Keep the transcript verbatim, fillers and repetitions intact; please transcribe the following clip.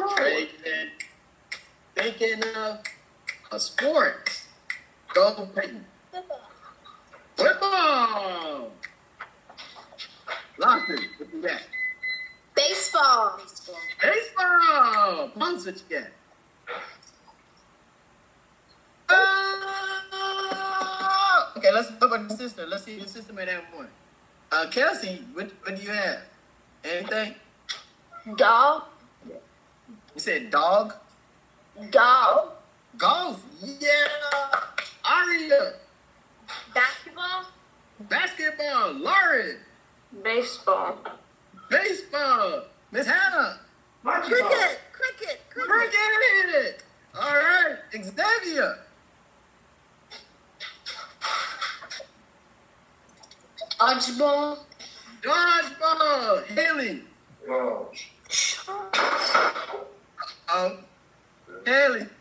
Thinking, thinking of a sport. Go Peyton. Football. Lawson, what you got? Baseball. Baseball. Pons, what you got? Oh! Okay, let's talk about the sister. Let's see if the sister made that one. Uh, Kelsey, what, what do you have? Anything? Dog. You said dog? Dog. Golf. Yeah. Aria. Basketball. Basketball. Lauren. Baseball. Baseball. Miss Hannah. Cricket. Cricket. Cricket. Cricket. All right. Xavier. Dodgeball. Dodgeball. Haley. Oh. Um, Haley.